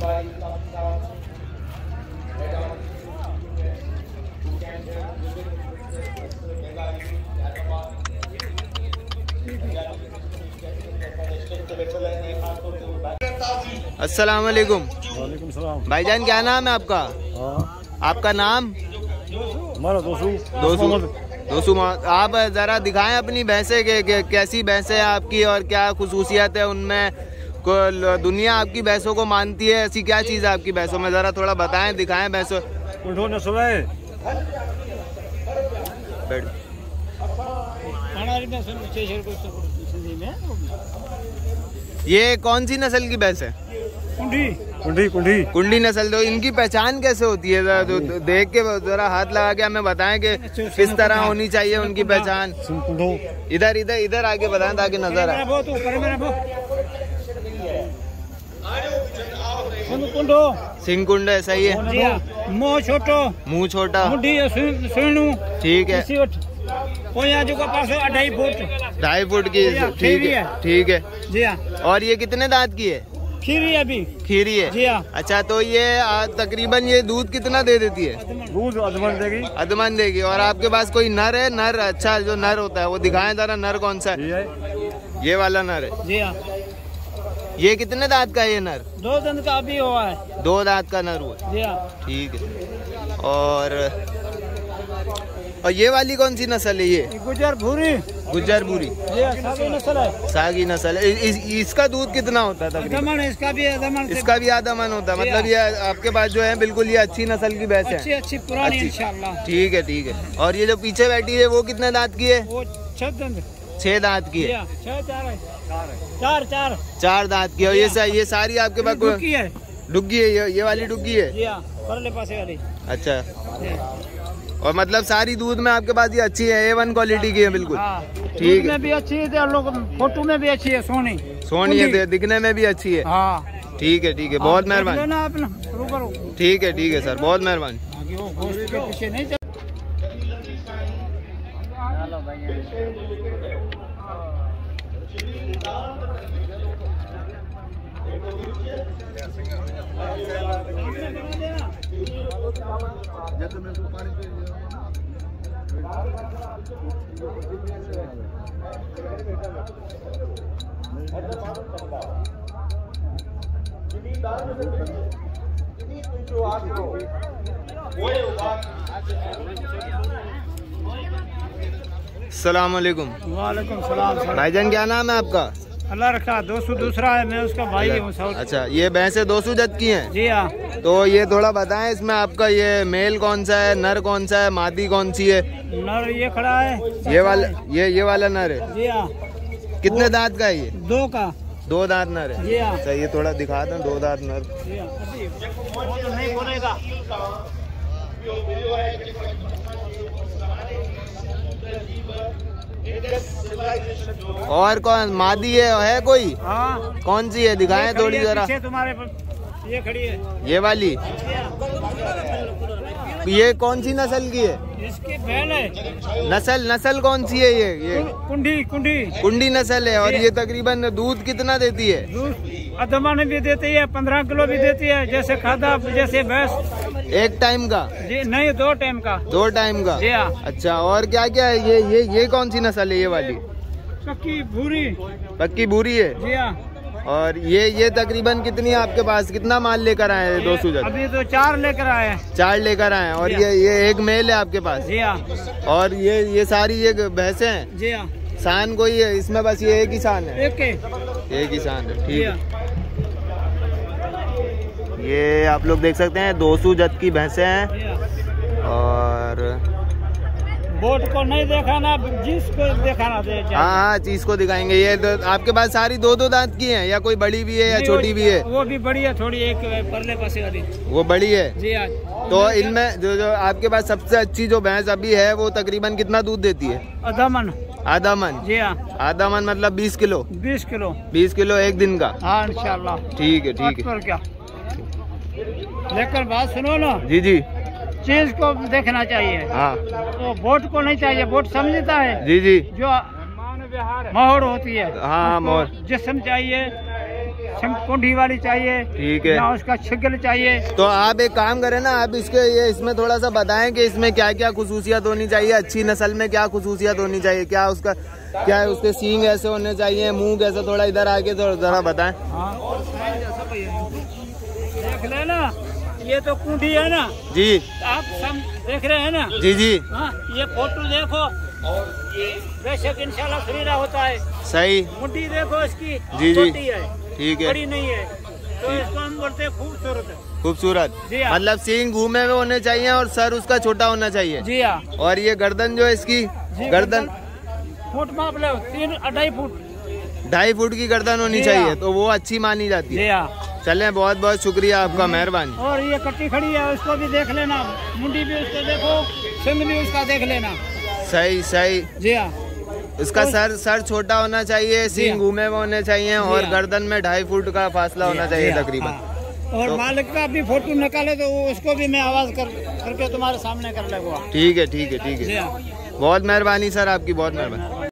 अस्सलाम वालेकुम। वालेकुम सलाम। भाईजान क्या नाम है आपका? आपका नाम? हमारा दोसू। आप जरा दिखाएं अपनी भैंसे के कैसी भैंसे है आपकी और क्या खुसूसियत है उनमें, दुनिया आपकी भैंसों को मानती है, ऐसी क्या चीज़ है आपकी भैंसों में, जरा थोड़ा बताएं, दिखाएं भैंसों। ये कौन सी नस्ल की भैंस है? कुंडी नस्ल। तो इनकी पहचान कैसे होती है? देख के जरा हाथ लगा के हमें बताएं कि किस तरह होनी चाहिए उनकी पहचान। इधर इधर इधर आके बताएं ताकि नजर आए। सिंह कुंड है, सही है। मुँह छोटा। ठीक है। 2.5 फुट की। ठीक है जी हाँ। और ये कितने दांत की है? खीरी है जी हाँ। अच्छा, तो ये तकरीबन ये दूध कितना दे देती है? दूध अधमन देगी। और आपके पास कोई नर है? नर, अच्छा, जो नर होता है वो दिखाएं जरा, नर कौन सा है? ये वाला नर है जी हाँ। ये कितने दांत का है ये नर? 2 दांत का अभी हुआ है। 2 दांत का नर हुआ जी हाँ। ठीक है। और ये वाली कौन सी नस्ल है? ये गुज्जर भूरी। सागी नस्ल है। इसका दूध कितना होता है तकरीबन? इसका भी आधा मन होता है। मतलब ये आपके पास जो है बिल्कुल ये अच्छी नस्ल की भैंस है, अच्छी पुरानी इंशाल्लाह। ठीक है। और ये जो पीछे बैठी है वो कितने दांत की है? वो 6 दांत की है। 4 दांत की है। और ये सारी आपके पास डुग्गी है? ये वाली डुग्गी है। अच्छा, और मतलब सारी दूध में आपके पास ये अच्छी है, A1 क्वालिटी की है बिल्कुल। ठीक है। भी अच्छी है, लोग फोटो में भी अच्छी है, सोनी है, दिखने में भी अच्छी है। ठीक है। बहुत मेहरबानी। ठीक है सर, बहुत मेहरबानी। अस्सलाम वालेकुम। वालेकुम सलाम। भाईजान क्या नाम है आपका? अल्लाह रखा। दोसू दूसरा है, मैं उसका भाई हूँ। अच्छा, ये भैंसे दोसू जात की हैं? जी हाँ। तो ये थोड़ा बताएं, इसमें आपका ये मेल कौन सा है, नर कौन सा है, मादी कौन सी है? नर ये खड़ा है, ये वाला नर है। जी हाँ। कितने दांत का है ये? 2 का। 2 दांत नर है। जी हाँ। अच्छा, ये थोड़ा दिखा दें, 2 दांत नर। तो नहीं बोलेगा। और कौन मादी है कोई? हाँ। कौन सी है, दिखाएं थोड़ी जरा। तुम्हारे ये खड़ी है, ये वाली। ये कौन सी नस्ल की है? इसकी बैल है। नस्ल कौन सी है? ये कुंडी नस्ल है। और ये तकरीबन दूध कितना देती है? दूध अधमन भी देती है, 15 किलो भी देती है, जैसे खादा, जैसे भैंस। एक टाइम का? जी नहीं, 2 टाइम का। 2 टाइम का। जी हाँ। अच्छा, और क्या क्या है? ये कौन सी नस्ल है? ये वाली पक्की भूरी है। जी हाँ। और ये तकरीबन कितनी आपके पास, कितना माल लेकर आए हैं? 200 जन। अभी तो 4 लेकर आए हैं। 4 लेकर आए हैं। और ये एक मेल है आपके पास? जी हाँ। और ये सारी ये भैंसे हैं? जी हाँ। सान कोई है इसमें? बस ये एक ही सान है? एक ही सान है। ठीक है। ये आप लोग देख सकते हैं 200 जत की भैंसे हैं। और बोट को नहीं दिखाना, जिसको दिखाना। हाँ, चीज को दिखाएंगे। ये आपके पास सारी 2 दांत की हैं या कोई बड़ी भी है या छोटी भी है? वो भी बड़ी है थोड़ी, एक परले पासे वाली वो बड़ी है। जी हाँ। तो इनमें जो आपके पास सबसे अच्छी जो भैंस अभी है वो तकरीबन कितना दूध देती है? आधा मन। जी हाँ। आधा मन मतलब 20 किलो? 20 किलो एक दिन का? हाँ इंशाल्लाह। ठीक है। क्या लेकर बात सुनो ना जी। चीज को देखना चाहिए। हाँ। तो वोट को नहीं चाहिए, वोट समझता है। जी। जो मोहर होती है। हाँ, मोहर। जिस्म चाहिए, कुंडी वाली चाहिए, ठीक है, ना उसका छिगल चाहिए। तो आप एक काम करें ना, आप इसमें थोड़ा सा बताएं कि इसमें क्या क्या खुसूसियत होनी चाहिए, अच्छी नस्ल में क्या खुसूसियत होनी चाहिए, क्या है उसके सींग ऐसे होने चाहिए, मुंह कैसे, थोड़ा इधर आके तो जरा बताएं। देख लेना, ये तो कुंडी है ना जी, आप सब देख रहे हैं ना। जी जी, हाँ, ये फोटो देखो, बेशक इंशाल्लाह खरीदा होता है। सही, कुंडी देखो इसकी, जी छोटी है, ठीक है, बड़ी नहीं है, तो इसको हम बोलते हैं खूबसूरत। खूबसूरत, मतलब सींग घूमे हुए होने चाहिए और सर उसका छोटा होना चाहिए। जी हाँ। और ये गर्दन जो है इसकी, गर्दन फुट माप लो, 3-2.5 फुट, 2.5 फुट की गर्दन होनी चाहिए, तो वो अच्छी मानी जाती है। चलें, बहुत बहुत शुक्रिया आपका, मेहरबानी। और ये कट्टी खड़ी है, उसको भी देख लेना, मुंडी भी उसको देखो, सिंग भी उसका देख लेना। सही सही, जी हाँ। उसका सर छोटा होना चाहिए, सींग घूमे हुए होने चाहिए और गर्दन में 2.5 फुट का फासला होना चाहिए तकरीबन। और मालिक का भी फोटो निकाले तो उसको भी मैं आवाज करके तुम्हारे सामने कर लगूंगा। ठीक है, ठीक है, ठीक है, बहुत मेहरबानी सर आपकी, बहुत मेहरबानी।